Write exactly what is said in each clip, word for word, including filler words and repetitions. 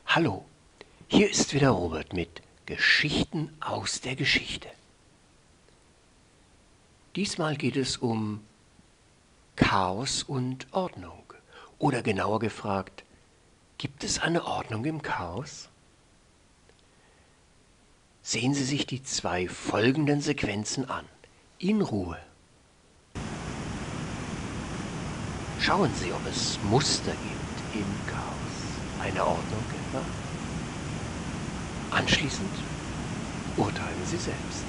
Hallo, hier ist wieder Robert mit Geschichten aus der Geschichte. Diesmal geht es um Chaos und Ordnung. Oder genauer gefragt, gibt es eine Ordnung im Chaos? Sehen Sie sich die zwei folgenden Sequenzen an. In Ruhe. Schauen Sie, ob es Muster gibt im Chaos. Eine Ordnung etwa? Anschließend urteilen Sie selbst.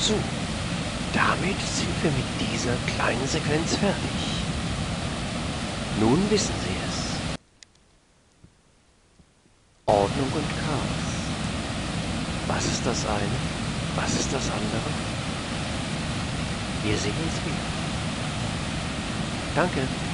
So, damit sind wir mit dieser kleinen Sequenz fertig. Nun wissen Sie es. Ordnung und Chaos. Was ist das eine? Was ist das andere? Wir sehen uns wieder. Danke.